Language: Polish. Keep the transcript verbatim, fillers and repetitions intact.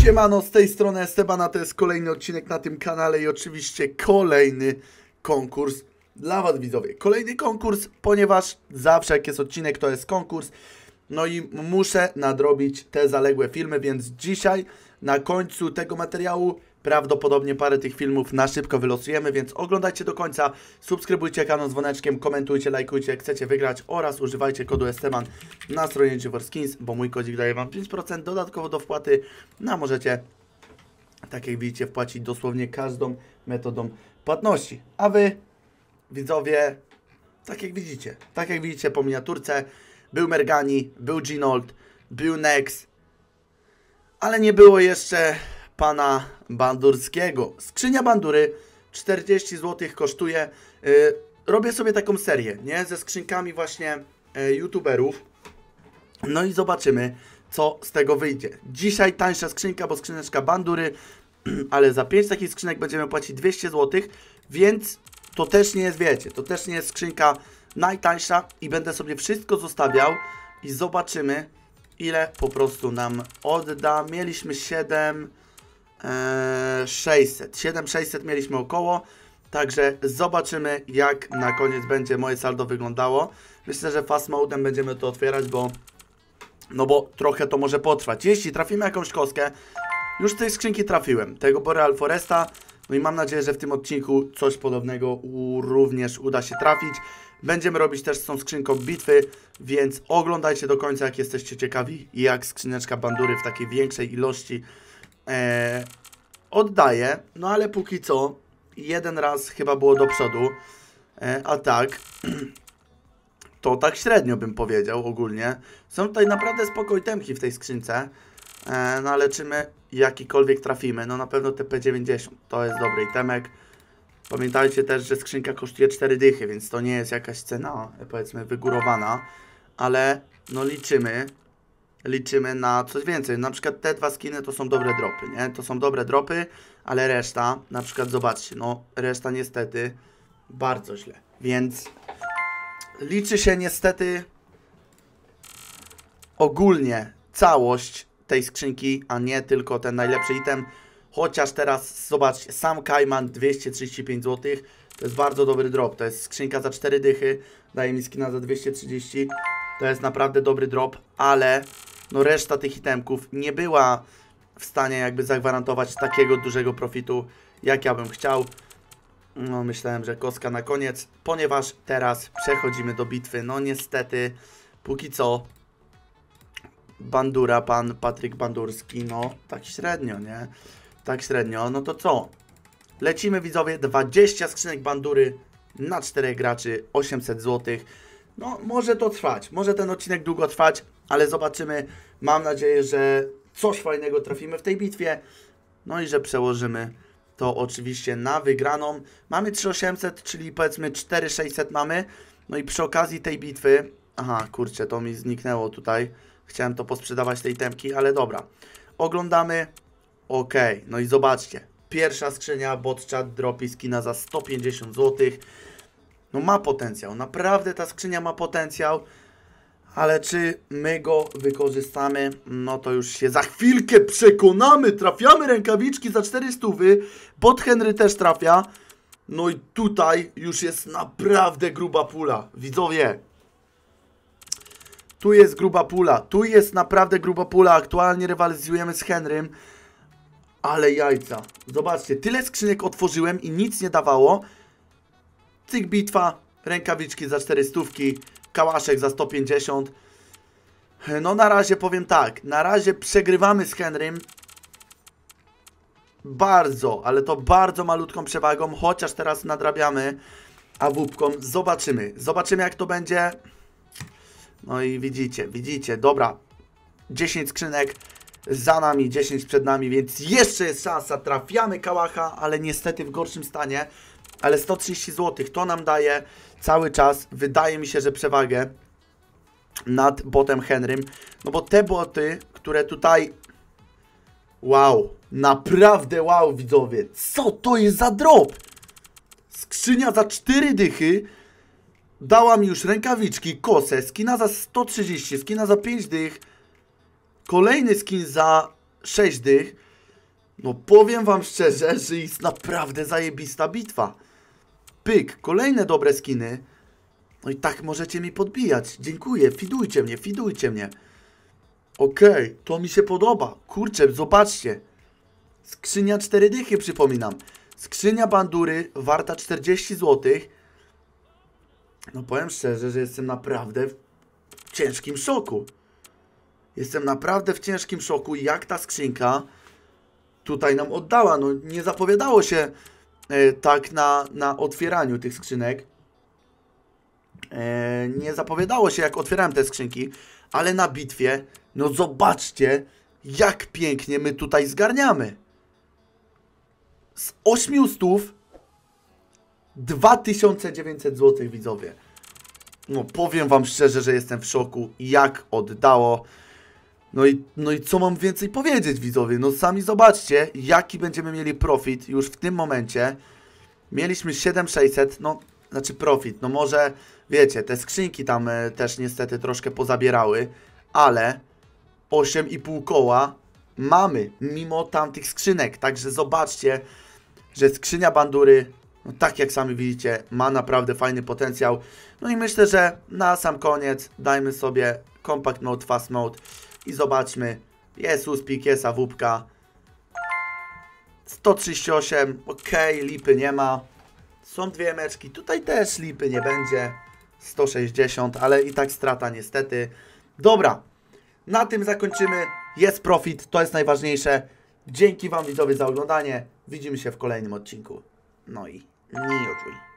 Siemano, z tej strony Estebana, to jest kolejny odcinek na tym kanale i oczywiście kolejny konkurs dla was, widzowie. Kolejny konkurs, ponieważ zawsze jak jest odcinek, to jest konkurs. No i muszę nadrobić te zaległe filmy, więc dzisiaj na końcu tego materiału prawdopodobnie parę tych filmów na szybko wylosujemy, więc oglądajcie do końca, subskrybujcie kanał z dzwoneczkiem, komentujcie, lajkujcie jak chcecie wygrać oraz używajcie kodu Esteban na stronie GeForceSkins, bo mój kodzik daje wam pięć procent dodatkowo do wpłaty, no a możecie, tak jak widzicie, wpłacić dosłownie każdą metodą płatności. A wy, widzowie, tak jak widzicie, tak jak widzicie po miniaturce, był Mergani, był Ginold, był Nex, ale nie było jeszcze pana Bandurskiego. Skrzynia Bandury czterdzieści złotych kosztuje. Yy, robię sobie taką serię, nie? Ze skrzynkami właśnie yy, youtuberów. No i zobaczymy, co z tego wyjdzie. Dzisiaj tańsza skrzynka, bo skrzyneczka Bandury, ale za pięć takich skrzynek będziemy płacić dwieście złotych, więc to też nie jest, wiecie, to też nie jest skrzynka najtańsza i będę sobie wszystko zostawiał i zobaczymy, ile po prostu nam odda. Mieliśmy siedem sześćset. siedem sześćset mieliśmy około. Także zobaczymy, jak na koniec będzie moje saldo wyglądało. Myślę, że fast modem będziemy to otwierać, bo no bo trochę to może potrwać. Jeśli trafimy jakąś kostkę, już z tej skrzynki trafiłem, tego Boreal Foresta. No i mam nadzieję, że w tym odcinku coś podobnego u, również uda się trafić. Będziemy robić też z tą skrzynką bitwy, więc oglądajcie do końca, jak jesteście ciekawi, jak skrzyneczka Bandury w takiej większej ilości e, oddaje. No ale póki co, jeden raz chyba było do przodu, e, a tak, to tak średnio bym powiedział ogólnie. Są tutaj naprawdę spoko itemki w tej skrzynce, e, no ale czy my jakikolwiek trafimy? No na pewno T P dziewięćdziesiąt, to jest dobry itemek. Pamiętajcie też, że skrzynka kosztuje cztery dychy, więc to nie jest jakaś cena, powiedzmy, wygórowana, ale no liczymy, liczymy na coś więcej. Na przykład te dwa skiny to są dobre dropy, nie? To są dobre dropy, ale reszta, na przykład zobaczcie, no reszta niestety bardzo źle. Więc liczy się niestety ogólnie całość tej skrzynki, a nie tylko ten najlepszy item. Chociaż teraz, zobaczcie, sam Kajman dwieście trzydzieści pięć złotych, to jest bardzo dobry drop, to jest skrzynka za cztery dychy, daje mi skina za dwieście trzydzieści, to jest naprawdę dobry drop, ale no reszta tych itemków nie była w stanie jakby zagwarantować takiego dużego profitu, jak ja bym chciał. No myślałem, że kostka na koniec, ponieważ teraz przechodzimy do bitwy, no niestety, póki co Bandura, pan Patryk Bandurski, no tak średnio, nie? Tak średnio, no to co? Lecimy, widzowie, dwadzieścia skrzynek Bandury na czterech graczy, osiemset złotych. No, może to trwać, może ten odcinek długo trwać, ale zobaczymy. Mam nadzieję, że coś fajnego trafimy w tej bitwie. No i że przełożymy to oczywiście na wygraną. Mamy trzy tysiące osiemset, czyli powiedzmy cztery tysiące sześćset mamy. No i przy okazji tej bitwy... Aha, kurczę, to mi zniknęło tutaj. Chciałem to posprzedawać, tej temki, ale dobra. Oglądamy. Ok, no i zobaczcie. Pierwsza skrzynia, botchat, dropi skina za sto pięćdziesiąt złotych. No ma potencjał, naprawdę ta skrzynia ma potencjał. Ale czy my go wykorzystamy? No to już się za chwilkę przekonamy. Trafiamy rękawiczki za czterysta. Bot Henry też trafia. No i tutaj już jest naprawdę gruba pula. Widzowie. Tu jest gruba pula. Tu jest naprawdę gruba pula. Aktualnie rywalizujemy z Henrym. Ale jajca. Zobaczcie, tyle skrzynek otworzyłem i nic nie dawało. Cyk bitwa, rękawiczki za czterysta, kałaszek za sto pięćdziesiąt. No na razie powiem tak, na razie przegrywamy z Henrym. Bardzo, ale to bardzo malutką przewagą, chociaż teraz nadrabiamy awupką. Zobaczymy, zobaczymy jak to będzie. No i widzicie, widzicie, dobra. dziesięć skrzynek za nami, dziesięć przed nami, więc jeszcze jest szansa. Trafiamy kałacha, ale niestety w gorszym stanie. Ale sto trzydzieści złotych to nam daje cały czas, wydaje mi się, że przewagę nad botem Henrym. No bo te boty, które tutaj... Wow, naprawdę wow, widzowie. Co to jest za drop? Skrzynia za cztery dychy. Dała mi już rękawiczki, kosę, skina za sto trzydzieści, skina za pięć dych. Kolejny skin za sześć dych. No powiem wam szczerze, że jest naprawdę zajebista bitwa. Pyk, kolejne dobre skiny. No i tak możecie mi podbijać. Dziękuję, fidujcie mnie, fidujcie mnie. Okej, okay, to mi się podoba. Kurczę, zobaczcie. Skrzynia cztery dychy, przypominam. Skrzynia bandury warta czterdzieści złotych. No powiem szczerze, że jestem naprawdę w ciężkim szoku. Jestem naprawdę w ciężkim szoku, jak ta skrzynka tutaj nam oddała. No nie zapowiadało się e, tak na, na otwieraniu tych skrzynek. E, nie zapowiadało się, jak otwierałem te skrzynki, ale na bitwie, no zobaczcie, jak pięknie my tutaj zgarniamy. Z ośmiustu dwa tysiące dziewięćset złotych, widzowie. No powiem wam szczerze, że jestem w szoku, jak oddało. No i, no i co mam więcej powiedzieć, widzowie? No sami zobaczcie, jaki będziemy mieli profit już w tym momencie. Mieliśmy siedem tysięcy sześćset, no, znaczy profit. No może, wiecie, te skrzynki tam e, też niestety troszkę pozabierały, ale osiem i pół koła mamy, mimo tamtych skrzynek. Także zobaczcie, że skrzynia bandury, no tak jak sami widzicie, ma naprawdę fajny potencjał. No i myślę, że na sam koniec dajmy sobie Compact Mode, Fast Mode i zobaczmy. Jest Uspik, jest awupka. sto trzydzieści osiem, ok, lipy nie ma. Są dwie meczki, tutaj też lipy nie będzie. sto sześćdziesiąt, ale i tak strata niestety. Dobra, na tym zakończymy. Jest profit, to jest najważniejsze. Dzięki wam, widzowie, za oglądanie. Widzimy się w kolejnym odcinku. No i nie odczuj.